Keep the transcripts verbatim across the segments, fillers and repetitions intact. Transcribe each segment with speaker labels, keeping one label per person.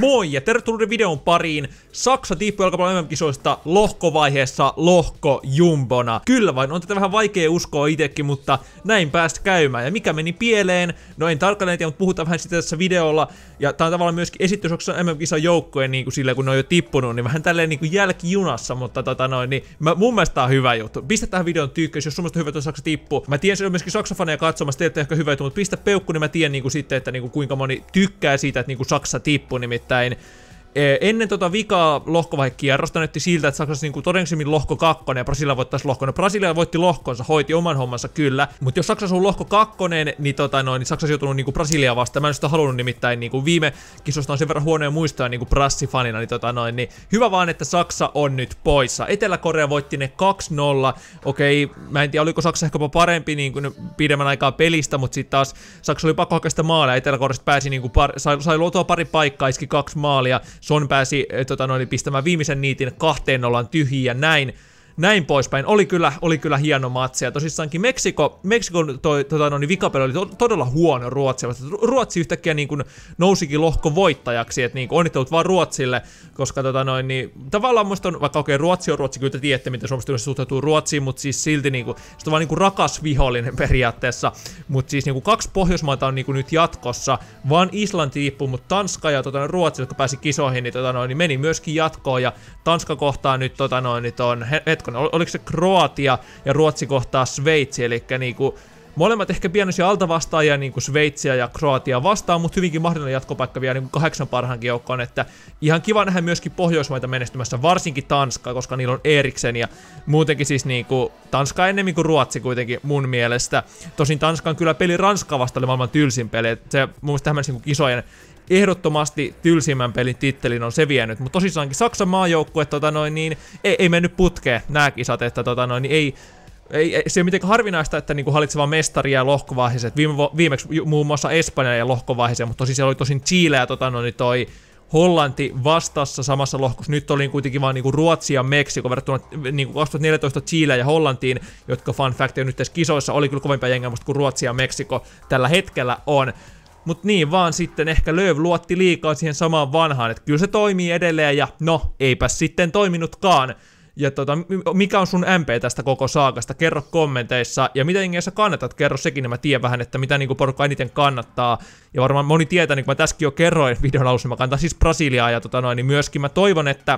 Speaker 1: Moi ja tervetuloa videon pariin. Saksa tiippui jalkapallon M M-kisoista lohkovaiheessa lohkojumbona. Kyllä vain, on tätä vähän vaikea uskoa itsekin, mutta näin päästä käymään. Ja mikä meni pieleen? No en tarkalleen tiedä, mutta puhutaan vähän sitä tässä videolla. Ja tää on tavallaan myöskin esitys Saksan M M-kisan joukkojen niin kuin silleen, kun ne on jo tippunut, niin vähän tälleen niin kuin jälkijunassa, mutta tota noin, niin mä, mun mielestä tää on hyvä juttu. Pistä tähän videon tykkäys, jos sun mielestä on hyvä, että Saksa tippuu. Mä tiedän, se on myöskin Saksa-faneja katsomassa, teette ehkä hyvä juttu, mutta pistä peukku, niin mä tiedän niin kuin sitten, että niin kuin kuinka moni tykkää siitä, että niin kuin Saksa tippuu nimittäin. Ennen tota vikaa lohkovaihekierrosta näytti siltä, että Saksassa niinku todennäköisemmin lohko kakkonen ja Brasilia voittaisi lohkon. No Brasilia voitti lohkonsa, hoiti oman hommansa kyllä, mutta jos Saksassa on lohko kakkonen, niin, tota noin, niin Saksassa on joutunut niinku Brasilia vastaan. Mä en sitä halunnut nimittäin niinku viime kisosta on sen verran huonoja muistaa niinku Brassi-fanina, niin, tota noin, niin hyvä vaan, että Saksa on nyt poissa. Etelä-Korea voitti ne kaksi nolla. Okei, mä en tiedä oliko Saksa ehkä parempi niinku pidemmän aikaa pelistä, mutta sitten taas Saksa oli pakko hakea sitä maalia. Etelä-Koreasta pääsi niinku par, sai, sai luotua pari paikkaa, iski kaksi maalia. Son pääsi tota noin, pistämään viimeisen niitin kahteen nollaan tyhjiin ja näin, näin poispäin. Oli kyllä, oli kyllä hieno matsi. Ja tosissaankin Meksiko, Meksikon toi, tota noin, vikapeli oli to, todella huono Ruotsia. Ruotsi yhtäkkiä niin kuin nousikin lohko voittajaksi, että niin kuin onnittelut vaan Ruotsille, koska tota noin, niin, tavallaan musta on, vaikka okei okay, Ruotsi on Ruotsi, kyllä te tiedätte, miten Suomesta yleensä suhtautuu Ruotsiin, mutta siis silti niin kuin, se on vaan niin kuin rakas vihollinen periaatteessa. Mutta siis niin kuin kaksi Pohjoismaata on niin kuin nyt jatkossa, vaan Islanti tippui, mutta Tanska ja tota, Ruotsi, jotka pääsi kisoihin, niin, tota, noin, niin meni myöskin jatkoon, ja Tanska kohtaa nyt tota, noin, niin ton, hetkinen, ol, oliko se Kroatia ja Ruotsi kohtaa Sveitsi, eli niinku molemmat ehkä pienoisia altavastaajia niinku Sveitsiä ja Kroatia vastaan, mutta hyvinkin mahdollinen jatkopaikka vielä niinku kahdeksan parhaankin joukkoon, että ihan kiva nähdä myöskin Pohjoismaita menestymässä, varsinkin Tanska, koska niillä on Eriksen ja muutenkin siis niinku Tanska ennemmin kuin Ruotsi kuitenkin mun mielestä. Tosin Tanska on kyllä peli Ranskaa vastaan maailman tylsin peli, että se mun mielestä tämmöisen niinku kisojen ehdottomasti tylsimmän pelin tittelin on se vienyt, mutta tosissaankin Saksan maajoukkue tota noin niin ei, ei mennyt putkeen nämä kisat, että tota noin niin ei Ei, ei, se ei ole mitenkään harvinaista, että niinku hallitseva mestari ja lohkovaiheeseen, viime, viimeksi muun muassa Espanja ja lohkovaiheeseen, mutta tosi siellä oli tosin Chile ja tota, no, niin toi Hollanti vastassa samassa lohkossa. Nyt oli kuitenkin vaan niinku Ruotsi ja Meksiko verrattuna niinku kaksituhattaneljätoista Chile ja Hollantiin, jotka fun fact on nyt tässä kisoissa oli kyllä kovempia jengää musta kuin Ruotsi ja Meksiko tällä hetkellä on. Mut niin vaan sitten ehkä Lööv luotti liikaa siihen samaan vanhaan, että kyllä se toimii edelleen ja no, eipä sitten toiminutkaan. Ja tota, mikä on sun M P tästä koko saakasta? Kerro kommenteissa. Ja mitä jengiä sä kannatat? Kerro sekin, niin mä tiedän vähän, että mitä niinku porukka eniten kannattaa. Ja varmaan moni tietää, niin kuin mä tässäkin jo kerroin videon alussa, mä kannatan siis Brasiliaa ja tota noin, niin myöskin mä toivon, että,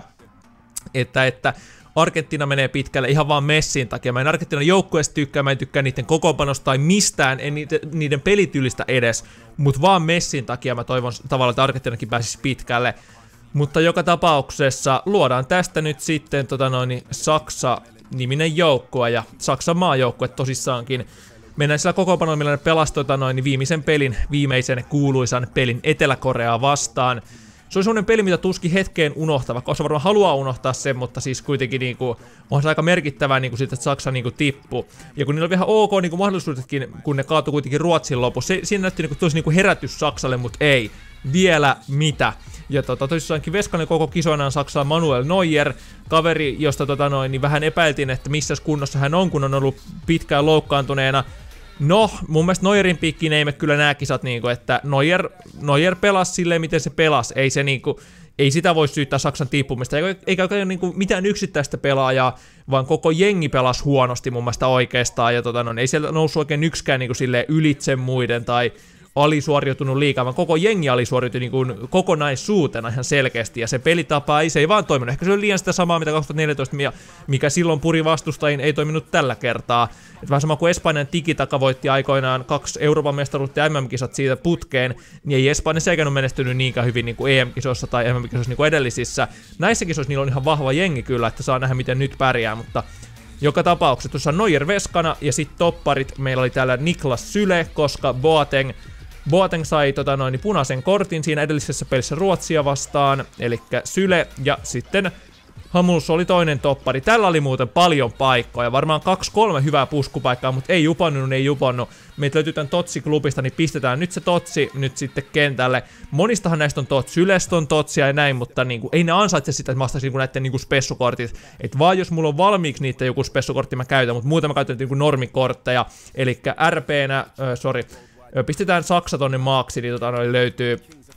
Speaker 1: että, että Argentiina menee pitkälle ihan vaan Messin takia. Mä en Argentiinan joukkueesta tykkää, mä en tykkää niiden kokoonpanosta tai mistään, en niiden, niiden pelityylistä edes. Mut vaan Messin takia mä toivon tavallaan, että Argentiinakin pääsisi pitkälle. Mutta joka tapauksessa luodaan tästä nyt sitten tota noin, Saksa-niminen joukkue ja Saksan maajoukkue tosissaankin. Mennään sillä kokoonpanolla, millä ne pelasi tota noin, viimeisen pelin, viimeisen kuuluisan pelin Etelä-Koreaa vastaan. Se on semmonen peli, mitä tuskin hetkeen unohtaa, vaikka osa varmaan haluaa unohtaa sen, mutta siis kuitenkin niinku, on se aika merkittävää niinku sit, että Saksa niinku tippuu. Ja kun niillä on vähän ok niinku mahdollisuudetkin, kun ne kaatui kuitenkin Ruotsin lopussa, se, siinä näytti niinku tosi niinku herätys Saksalle, mutta ei. Vielä mitä. Ja tota, tosissaankin Veskanen koko kisoinaan Saksalla Manuel Neuer, kaveri, josta tota noin, niin vähän epäiltiin, että missä kunnossa hän on, kun on ollut pitkään loukkaantuneena. No, mun mielestä Neuerin piikkiin ei me kyllä nää kisat niinku, että Neuer, Neuer pelasi silleen, miten se pelasi. Ei se niinku, ei sitä voi syyttää Saksan tippumista, eikä, eikä oikein niinku mitään yksittäistä pelaajaa, vaan koko jengi pelasi huonosti mun mielestä oikeastaan. Ja tota noin, ei siellä noussut oikein yksikään niinku silleen ylitse muiden tai alisuoriutunut liikaa, vaan koko jengi alisuoriutui niin kuin kokonaisuutena ihan selkeästi, ja se pelitapa ei, se ei vaan toiminut. Ehkä se oli liian sitä samaa, mitä kaksituhattaneljätoista, mikä silloin puri vastustajiin, ei toiminut tällä kertaa. Et vähän sama kuin Espanjan Tiki-Taka voitti aikoinaan kaksi Euroopan mestaruutta ja M M-kisat siitä putkeen, niin ei Espanja seikään ole menestynyt niinkään hyvin niin kuin E M-kisoissa tai M M-kisoissa niin kuin edellisissä. Näissä kisoissa niillä on ihan vahva jengi kyllä, että saa nähdä miten nyt pärjää, mutta joka tapauksessa tuossa Neuer Veskana ja sitten topparit meillä oli täällä Niklas Süle, koska Boateng Boateng sai tota noin, punaisen kortin siinä edellisessä pelissä Ruotsia vastaan, eli Süle, ja sitten Hamus oli toinen toppari. Tällä oli muuten paljon paikkoja, varmaan kaksi kolme hyvää puskupaikkaa, mutta ei jupannut, ei jupannut. Meitä löytyy tän Totsi-klubista, niin pistetään nyt se Totsi nyt sitten kentälle. Monistahan näistä on Totsi, Sylestä on Totsia ja näin, mutta niinku, ei ne ansaitse sitä, että mä ostaisin niinku näiden niinku spessukortit. Et vaan jos mulla on valmiiksi niitä joku spessukortti mä käytän, mutta muuten mä käytän niinku normikortteja, eli R P-nä, äh, sorry, pistetään Saksa tonne maaksi, niin tota noin löytyy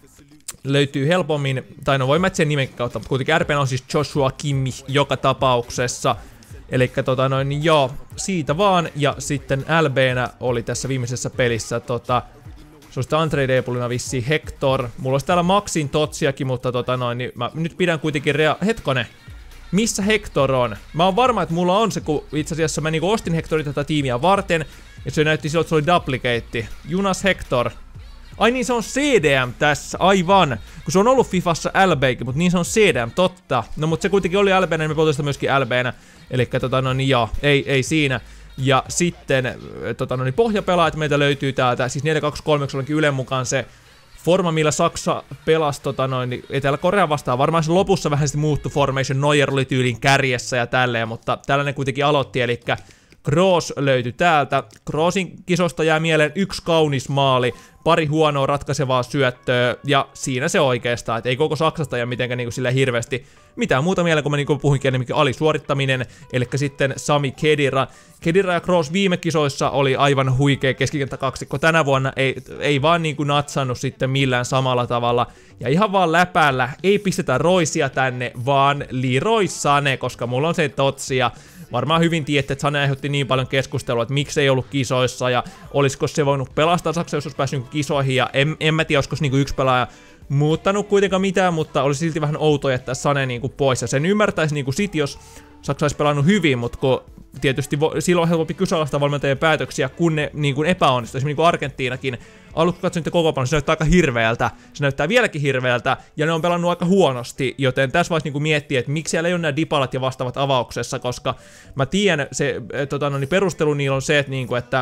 Speaker 1: löytyy helpommin, tai no voi mä sen nimen kautta, mutta kuitenkin R P:nä on siis Joshua Kimmich joka tapauksessa. Elikkä tota noin, niin joo, siitä vaan, ja sitten L B:nä oli tässä viimeisessä pelissä tota, se on sitten untradeablena vissiin Hector. Mulla olisi täällä Maxin Totsiakin, mutta tota noin, niin mä nyt pidän kuitenkin rea... Hetkone, missä Hector on? Mä oon varma, että mulla on se, kun itse asiassa mä niinku ostin Hectorin tätä tiimiä varten, ja se näytti silloin, että se oli duplicate. Junas Hector. Ai niin, se on C D M tässä, aivan. Kun se on ollut Fifassa L B:kin, mutta niin se on C D M, totta. No mutta se kuitenkin oli L B:nä, niin me poltin sitä myöskin L B:nä. Elikkä tota no niin joo, ei, ei siinä. Ja sitten tota no niin pohjapelaajat meiltä löytyy täältä, siis neljä kaksi kolme olenkin Ylen mukaan se forma, millä Saksa pelasi tota noin, niin Etelä-Korea vastaan. Varmaan se lopussa vähän sitten muuttui formation, Neuer oli tyylin kärjessä ja tälleen, mutta tällainen kuitenkin aloitti, elikkä Kroos löytyi täältä. Kroosin kisosta jää mieleen yksi kaunis maali, pari huonoa ratkaisevaa syöttöä, ja siinä se oikeastaan, että ei koko Saksasta ja mitenkään niinku sillä hirveästi mitään muuta mieleen, kun mä niinku puhuinkin enemmänkin alisuorittaminen, eli sitten Sami Khedira. Khedira ja Kroos viime kisoissa oli aivan huikea keskikenttäkaksikko, tänä vuonna ei, ei vaan niinku natsannut sitten millään samalla tavalla, ja ihan vaan läpällä, ei pistetä Roisia tänne, vaan Leroy Sané, koska mulla on se totsia. Varmaan hyvin tiedätte, että Sané aiheutti niin paljon keskustelua, että miksi ei ollut kisoissa ja olisiko se voinut pelastaa Saksa, jos olisi päässyt kisoihin, ja en, en mä tiedä, olisiko niinku yksi pelaaja muuttanut kuitenkaan mitään, mutta olisi silti vähän outoa jättää Sané niinku pois, ja sen ymmärtäisi niinku sit, jos Saksa olisi pelannut hyvin, mutta kun tietysti vo, silloin on helpompi kyseenalaistaa valmentajien päätöksiä, kun ne niinku epäonnistuisi, esimerkiksi niin Argentiinakin. Aluksi katsoin niitä koko paljon, se näyttää aika hirveältä, se näyttää vieläkin hirveältä, ja ne on pelannut aika huonosti, joten tässä vaiheessa niinku miettiä, että miksi siellä ei ole nämä Dybalat ja vastaavat avauksessa, koska mä tiedän, se tota, no, niin perustelu niillä on se, että, niinku, että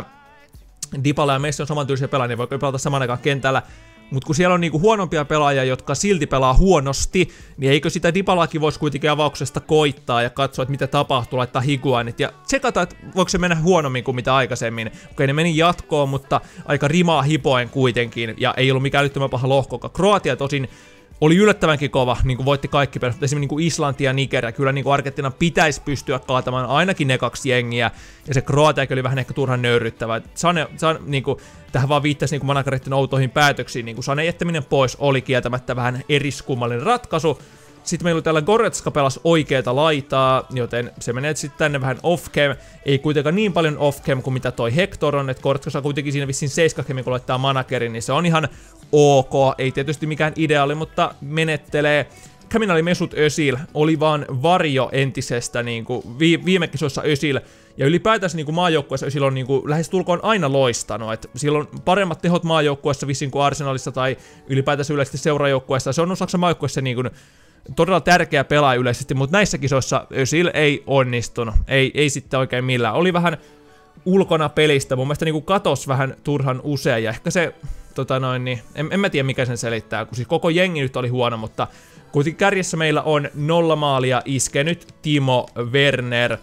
Speaker 1: Dybala ja Messi on samantyylisiä pelaajia, niin voi pelata saman aikaan kentällä, mutta kun siellä on niinku huonompia pelaajia, jotka silti pelaa huonosti, niin eikö sitä Dybalakin voisi kuitenkin avauksesta koittaa ja katsoa, että mitä tapahtuu, laittaa higuanit ja tsekata, että voiko se mennä huonommin kuin mitä aikaisemmin. Okei, ne meni jatkoon, mutta aika rimaa hipoen kuitenkin, ja ei ollut mikään älyttömän paha lohkoka. Kroatia tosin oli yllättävänkin kova, niin kuin voitti kaikki perässä, esimerkiksi niin kuin Islanti ja Nigeria, kyllä niin kuin Argentiinan pitäisi pystyä kaatamaan ainakin ne kaksi jengiä, ja se Kroatiakin oli vähän ehkä turhan nöyryttävä. Sane, Sane, niin kuin, tähän vaan viittasi niin kuin managereiden outoihin päätöksiin, niin kuin Sané jättäminen pois oli kieltämättä vähän eriskummallinen ratkaisu. Sitten meillä täällä Goretzka pelasi oikeeta laitaa, joten se menee sitten tänne vähän off-cam. Ei kuitenkaan niin paljon off-cam kuin mitä toi Hector on, että Goretzka saa kuitenkin siinä vissiin seiskakemi, kun laittaa managerin, niin se on ihan ok. Ei tietysti mikään ideaali, mutta menettelee. Kaminali Mesut Özil oli vaan varjo entisestä niinku vi viime kisoissa Özil. Ja ylipäätänsä niinku maajoukkueessa Özil on niinku lähestulkoon aina loistanut. Et sillä on paremmat tehot maajoukkueessa vissiin kuin Arsenalissa tai ylipäätänsä yleisesti seurajoukkueessa. Se on Saksan maajoukkueessa niinku todella tärkeä pelaaja yleisesti, mutta näissä kisoissa Özil ei onnistunut. Ei, ei sitten oikein millään. Oli vähän ulkona pelistä. Mun mielestä niinku katos vähän turhan usein. Ja ehkä se, tota noin, niin, en, en mä tiedä mikä sen selittää, kun siis koko jengi nyt oli huono, mutta kuitenkin kärjessä meillä on nolla maalia iskenyt Timo Werner.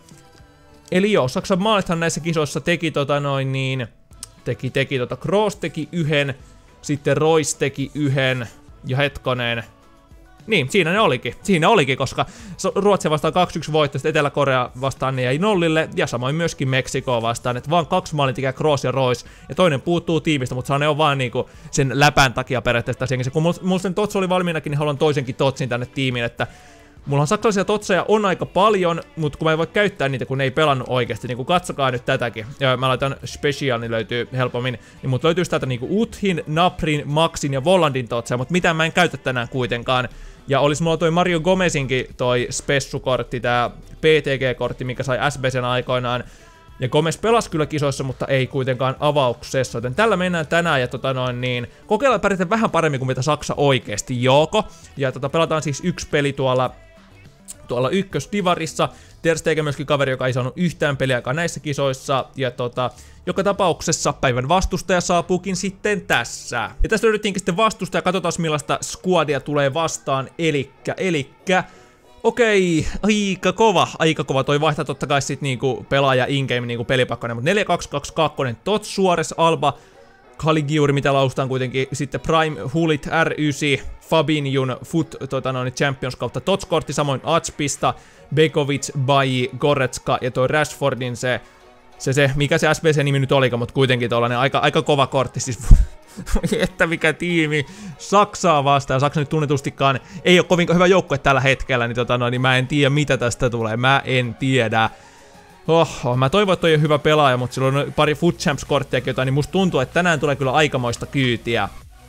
Speaker 1: Eli joo, Saksan maalithan näissä kisoissa teki tota noin niin, teki, teki tota, Kroos teki yhden, sitten Royce teki yhden, ja hetkoneen. Niin, siinä ne olikin. Siinä olikin, koska Ruotsia vastaan kaksi yksi voitto, sitten Etelä-Korea vastaan ne jäi nollille, ja samoin myöskin Meksikoa vastaan, että vaan kaksi maalintekijää Kroos ja Royce, ja toinen puuttuu tiimistä, mutta ne on vaan niinku sen läpän takia periaatteessa tässä. Kun mulla sen Tots oli valmiinakin, niin haluan toisenkin Totsin tänne tiimiin, että mulla on saksalaisia totseja on aika paljon, mutta kun mä en voi käyttää niitä, kun ne ei pelannut oikeasti, niin kun katsokaa nyt tätäkin. Ja mä laitan special, niin löytyy helpommin. Niin mut löytyy täältä niinku Uthin, Naprin, Maxin ja Vollandin totseja, mutta mitään mä en käytä tänään kuitenkaan. Ja olis mulla toi Mario Gomezinkin toi spessukortti, tää P T G-kortti, mikä sai S B C:n aikoinaan. Ja Gomez pelasi kyllä kisoissa, mutta ei kuitenkaan avauksessa, joten tällä mennään tänään ja tota noin niin, kokeillaan pärjätä vähän paremmin kuin mitä Saksa oikeesti joko. Ja tota pelataan siis yksi peli tuolla, tuolla ykkösdivarissa. Ter Stegen myöskin kaveri, joka ei saanut yhtään peliaikaa näissä kisoissa. Ja tota, joka tapauksessa päivän vastustaja saapuukin sitten tässä. Ja tästä löydettiinkin sitten vastustaja, katsotaan millaista squadia tulee vastaan, elikkä, elikkä. Okei, aika kova, aika kova. Toi vaihtaa totta kai sit niinku pelaaja in-game niinku pelipakkoinen, mutta neljä kaksi kaksi kaksi, Tots, Suarez, Alba, Caligiuri, mitä laustaan kuitenkin, sitten Prime, Hulit, R yhdeksän, Fabinjun, Foot, tota noin, Champions kautta Tots-kortti, samoin Atspista, Begovic, Bailly, Goretzka ja toi Rashfordin se se, se mikä se S B C-nimi nyt olikaan, mutta kuitenkin tollanen aika, aika kova kortti, siis että mikä tiimi Saksaa vastaan. Saksa nyt tunnetustikaan ei ole kovin hyvä joukkue tällä hetkellä, niin, tota, no, niin mä en tiedä mitä tästä tulee, mä en tiedä. Oho, mä toivon, että toi on hyvä pelaaja, mutta sillä on pari Foot Champs-korttiakin jotain, niin musta tuntuu, että tänään tulee kyllä aikamoista kyytiä.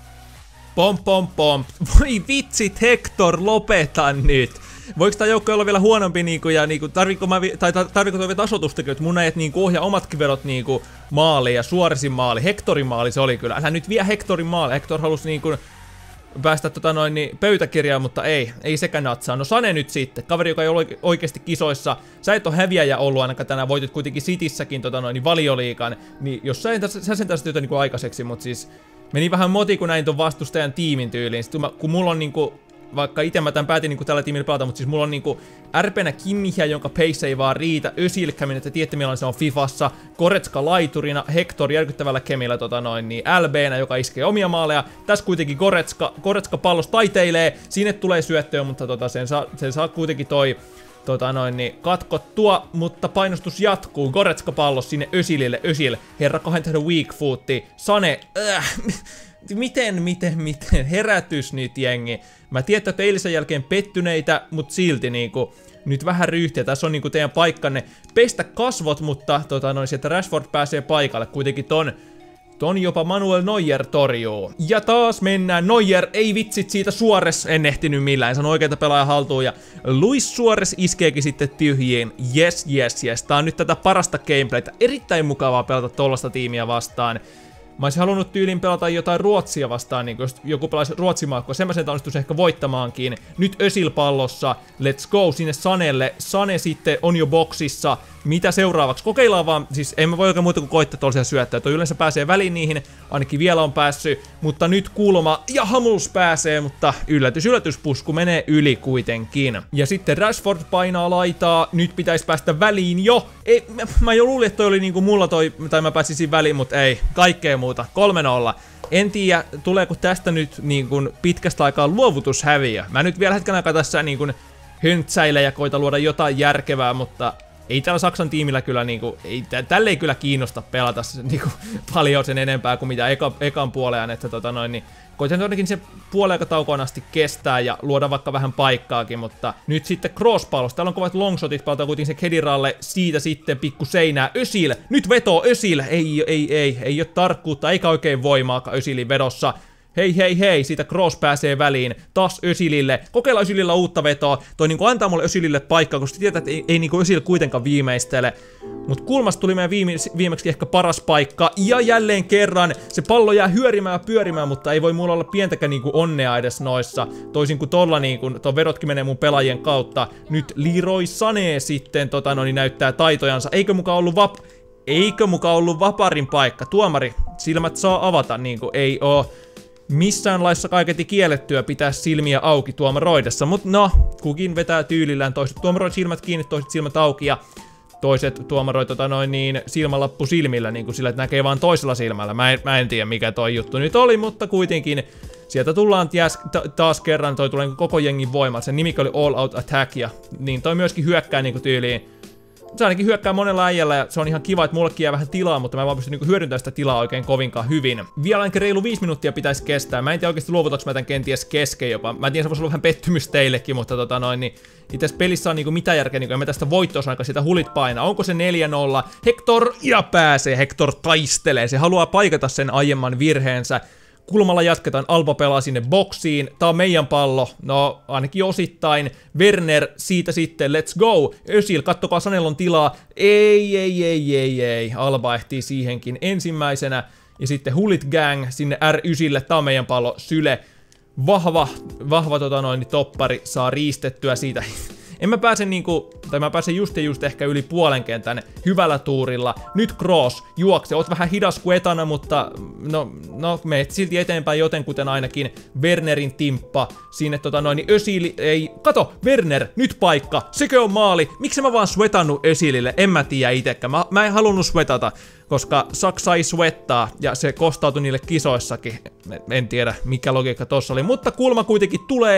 Speaker 1: Pom pom pom. Voi vitsit, Hector, lopeta nyt. Voiko tää joukko olla vielä huonompi niinku, ja niinku, tarviko mä, tai tarviko toi vielä tasoitustakin, että mun näet niinku ohjaa omatkin vedot niinku maaliin ja Suoresin maali, Hectorin maali se oli kyllä. Älä nyt vie Hectorin maali, Hector halusi niinku päästä tota noin niin pöytäkirjaan, mutta ei, ei sekä natsaa. No Sane nyt sitten, kaveri joka ei ole oikeesti kisoissa. Sä et ole häviäjä ollut ainakaan tänään, voitit kuitenkin Cityssäkin tota noin niin Valioliigan, niin jos sä, sä sen tästä jotain niinku aikaiseksi, mut siis meni vähän moti kun näin ton vastustajan tiimin tyyliin. Sitten kun mulla on niinku, vaikka ite mä tän päätin niinku tällä tiimillä pelata, mutta siis mulla on niinku R P:nä Kimmihiä, jonka pace ei vaan riitä, Özilkämin, että tiedätte millainen se on Fifassa, Goretzka laiturina, Hector järkyttävällä kemillä tota noin niin L B:nä, joka iskee omia maaleja. Tässä kuitenkin Goretzka, Goretzka pallos taiteilee, sinne tulee syöttöä, mutta tota sen saa, sen saa kuitenkin toi tota noin niin katkottua, mutta painostus jatkuu. Goretzka pallos sinne Özilille, Özil, herra kahden tähden weak footti, Sane, äh, Miten, miten, miten, herätys nyt jengi. Mä tiedän, että eilisen jälkeen pettyneitä, mut silti niinku, nyt vähän ryhtiä. Tässä on niinku teidän paikkanne pestä kasvot, mutta tota noin, sieltä Rashford pääsee paikalle. Kuitenkin ton, ton jopa Manuel Neuer torjuu. Ja taas mennään, Neuer, ei vitsit siitä, Suores en ehtinyt millään, en sano oikeita pelaaja haltuun. Ja Luis Suores iskeekin sitten tyhjiin, yes, yes, yes. Tää on nyt tätä parasta gameplaytä, erittäin mukavaa pelata tollasta tiimiä vastaan. Mä olisin halunnut tyyliin pelata jotain Ruotsia vastaan, niin jos joku pelaisi Ruotsimaakkoa, sen mä sen onnistuisi ehkä voittamaankin. Nyt Özil pallossa, let's go sinne Sanelle, Sane sitten on jo boksissa. Mitä seuraavaksi? Kokeillaan vaan, siis emme voi oikein muuta kuin koittaa tollaisia syöttöjä. Toi yleensä pääsee väliin niihin, ainakin vielä on päässyt, mutta nyt kulma ja Hummels pääsee, mutta yllätys, yllätys, pusku menee yli kuitenkin. Ja sitten Rashford painaa laitaa, nyt pitäisi päästä väliin jo. Ei, mä, mä jo luulin, että toi oli niinku mulla toi, tai mä pääsisin väliin, mutta ei, kaikkea muuta, kolme nolla. En tiedä, tuleeko tästä nyt niin kuin pitkästä aikaa luovutushäviö. Mä nyt vielä hetken aikaa tässä niin kuin höntsäile ja koita luoda jotain järkevää, mutta ei tällä Saksan tiimillä kyllä niinku, ei, tälle ei kyllä kiinnosta pelata niinku paljon sen enempää kuin mitä eka, ekan puoleen, että tota noin, niin koitan ainakin se puolen taukoon asti kestää ja luoda vaikka vähän paikkaakin, mutta nyt sitten crosspallos, täällä on kovat longshotit, palataan kuitenkin se Kediralle, siitä sitten pikku seinää, Özil, nyt vetoo Özil, ei, ei, ei, ei ole tarkkuutta eikä oikein voimaakaan Özilin vedossa. Hei hei hei, siitä Kroos pääsee väliin, taas Özilille, kokeilla Özilillä uutta vetoa, toi niinku antaa mulle Özilille paikkaa, koska tietää, että ei, ei niinku Özil kuitenkaan viimeistele. Mut kulmasta tuli meidän viime, viimeksi ehkä paras paikka, ja jälleen kerran se pallo jää hyörimään ja pyörimään, mutta ei voi mulla olla pientäkään niinku onnea edes noissa, toisin kuin tolla niinku, ton vedotkin menee mun pelaajien kautta. Nyt Leroy Sané sitten tota no, niin näyttää taitojansa, eikö muka ollut vap... Eikö muka ollut vaparin paikka? Tuomari, silmät saa avata, niinku ei oo missään laissa kaiketi kiellettyä pitää silmiä auki tuomaroidessa, mut no, kukin vetää tyylillään, toiset tuomaroid silmät kiinni, toiset silmät auki ja toiset tuomaroid tota noin niin silmälappu silmillä, niin kuin sillä, että näkee vaan toisella silmällä. Mä en, mä en tiedä mikä toi juttu nyt oli, mutta kuitenkin sieltä tullaan jäs, taas kerran, toi tulee koko jengin voima, sen nimi oli All Out Attack ja niin toi myöskin hyökkää niinku tyyliin. Se ainakin hyökkää monella äijällä ja se on ihan kiva, että mullekin jää vähän tilaa, mutta mä en vaan pysty niinku hyödyntämään sitä tilaa oikein kovinkaan hyvin. Vielä ainakin reilu viisi minuuttia pitäisi kestää. Mä en tiedä oikeesti luovutaks mä tän kenties kesken jopa. Mä en tiedä, se voisi olla vähän pettymys teillekin, mutta tota noin, niin itse pelissä on niinku mitä järkeä, niinku en mä tästä voittoa aika sitä hulit painaa. Onko se neljä nolla? Hector ja pääsee, Hector taistelee, se haluaa paikata sen aiemman virheensä. Kulmalla jatketaan, Alba pelaa sinne boksiin, tää on meidän pallo, no ainakin osittain, Werner siitä sitten, let's go, Özil, kattokaa Sanellon tilaa, ei, ei, ei, ei, ei, Alba ehtii siihenkin ensimmäisenä, ja sitten Hulit Gang sinne R yhdeksälle, tää on meidän pallo, Syle, vahva, vahva tota noin, toppari, saa riistettyä siitä. En mä pääse niinku, tai mä pääsen just ja just ehkä yli puolen kentän hyvällä tuurilla. Nyt Kroos juokse, oot vähän hidas kuin etana, mutta no, no meet silti eteenpäin jotenkuten ainakin. Wernerin timppa, sinne tota noin, niin Özil, ei, kato, Werner, nyt paikka, sekö on maali? Miksi mä vaan sweatannut Özilille? En mä tiedä itekään, mä, mä en halunnut sweatata, koska Saksa ei sweattaa, ja se kostautui niille kisoissakin. En tiedä, mikä logiikka tossa oli, mutta kulma kuitenkin tulee.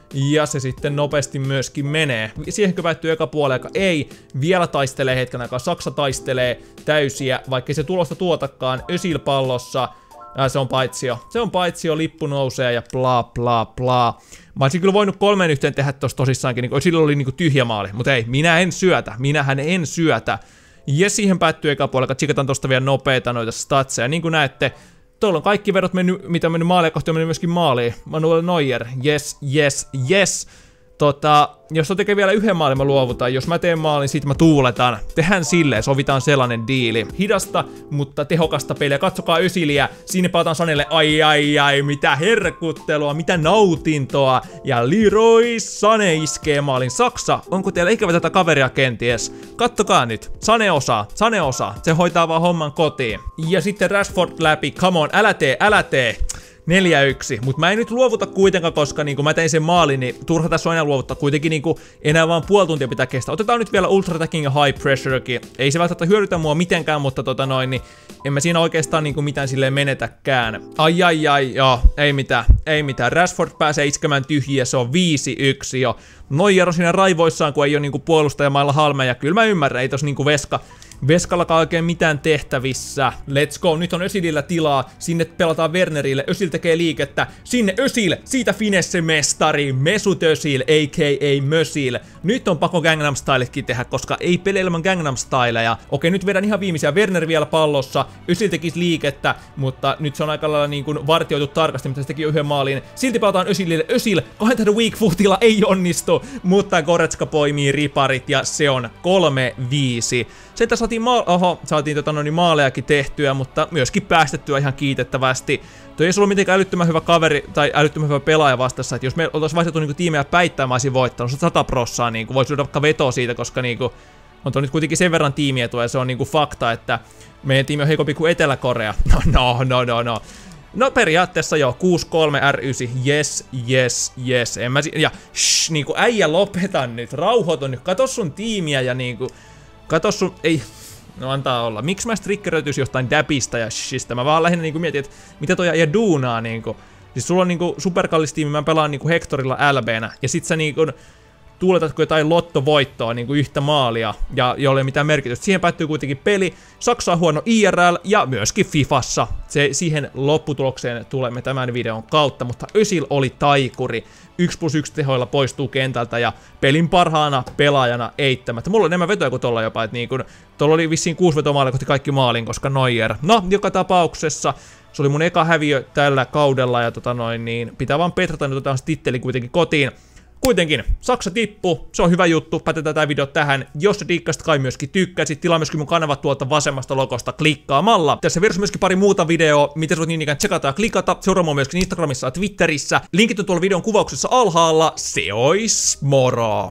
Speaker 1: ja se sitten nopeasti myöskin menee. Siihenkö päättyy eka puoliaika? Ei. Vielä taistelee hetken aikaa. Saksa taistelee täysiä, vaikka se tulosta tuotakaan. Özil pallossa. Ää, se on paitsio. Se on paitsio, lippu nousee ja bla bla bla. Mä olisin kyllä voinut kolmeen yhteen tehdä tossa tosissaankin, niin Özil oli niinku tyhjä maali. Mutta ei, minä en syötä. Minähän en syötä. Ja siihen päättyy eka puoliaika. Tsikataan tosta vielä nopeita noita statseja. Niin kuin näette, tuolla on kaikki vedot mennyt, mitä on mennyt maalia kohti, on mennyt myöskin maaliin. Manuel Neuer, yes, yes, yes. Tota, jos on tekee vielä yhden maalin, mä luovutan. Jos mä teen maalin, sit mä tuuletan. Tehän silleen, sovitaan sellainen diili. Hidasta, mutta tehokasta peliä. Katsokaa Öziliä. Siinä palataan Sanelle. Ai ai ai, mitä herkuttelua, mitä nautintoa. Ja Leroy Sané iskee maalin. Saksa, onko teillä ikävä tätä kaveria kenties? Kattokaa nyt. Sané osaa, Sané osaa. Se hoitaa vaan homman kotiin. Ja sitten Rashford läpi. Come on, älä tee, älä tee. neljä yksi, mutta mä en nyt luovuta kuitenkaan, koska niinku mä tein sen maalin, niin turha tässä on enää luovuttaa. Kuitenkin niinku enää vaan puoli tuntia pitää kestää. Otetaan nyt vielä Ultra Attacking ja High Pressurekin. Ei se välttämättä hyödytä mua mitenkään, mutta tota noin, niin en mä siinä oikeastaan niinku mitään silleen menetäkään. Ai ai ai, joo, ei mitään, ei mitään. Rashford pääsee iskemään tyhjiä, se on viisi yksi jo. Neuer on siinä raivoissaan, kun ei oo niinku puolustajamailla halmeja. Kyllä mä ymmärrän, ei tos niinku veska. Veskallakaan oikein mitään tehtävissä. Let's go. Nyt on Özilillä tilaa. Sinne pelataan Wernerille. Özil tekee liikettä. Sinne Özil. Siitä finesse-mestari. Mesut Özil, a k a. Mösil. Nyt on pakko Gangnam Stylekin tehdä, koska ei pele ilman Gangnam Styleja. Okei, nyt vedän ihan viimeisiä. Werner vielä pallossa. Özil tekisi liikettä, mutta nyt se on aika lailla niin kuin vartioitu tarkasti, mitä se teki jo yhden maaliin. Silti pelataan Özilille. Özil kahden tähden weak footilla ei onnistu, mutta Goretzka poimii riparit ja se on kolme viisi. Sitten saatiin, maal Oho, saatiin tota noin maalejakin tehtyä, mutta myöskin päästettyä ihan kiitettävästi. Toi ei ollut mitenkään älyttömän hyvä kaveri tai älyttömän hyvä pelaaja vastassa, että jos me oltais vaihdettu niinku tiimejä päittäin, mä olisin voittanut sata prossaa, niinku voisi lyödä vaikka vetoa siitä, koska niinku on tuo nyt kuitenkin sen verran tiimietua ja se on niinku fakta, että meidän tiimi on heikompi kuin Etelä-Korea. No, no, no, no, no. No periaatteessa joo, kuusi kolme R yhdeksän, yes, yes, yes, en mä si ja shh, niinku äijä lopeta nyt, rauhoitu nyt, kato sun tiimiä ja niinku kato sun, ei, no antaa olla. Miksi mä strikkeröityisin jostain däpistä ja shistä? Mä vaan lähinnä niinku mietin, että mitä toi ja duunaa niinku. Siis sulla on niinku superkallistiimi, mä pelaan niinku Hectorilla L B:nä. Ja sit sä niinku tuuletatko jotain lottovoittoa niinku yhtä maalia ja jolle ei mitään merkitystä. Siihen päättyy kuitenkin peli. Saksa on huono I R L ja myöskin Fifassa. Se, siihen lopputulokseen tulemme tämän videon kautta, mutta Özil oli taikuri. yksi plus yksi tehoilla poistuu kentältä ja pelin parhaana pelaajana eittämättä. Mulla on enemmän vetoja kuin tolla jopa, että niinku, tolla oli vissiin kuusi vetomaalia kohti kaikki maalin, koska Neuer. No, joka tapauksessa se oli mun eka häviö tällä kaudella ja tota noin, niin pitää vaan petrata, nyt otetaan se titteli kuitenkin kotiin. Kuitenkin, Saksa tippu, se on hyvä juttu, päätetään tää video tähän. Jos sä diikkasit kai myöskin tykkäsit, tilaa myöskin mun kanavat tuolta vasemmasta logosta klikkaamalla. Tässä videossa myöskin pari muuta videoa, mitä sä voit niin ikään tsekata ja klikata. Seuraamaan myöskin Instagramissa ja Twitterissä. Linkit on tuolla videon kuvauksessa alhaalla. Se ois moro!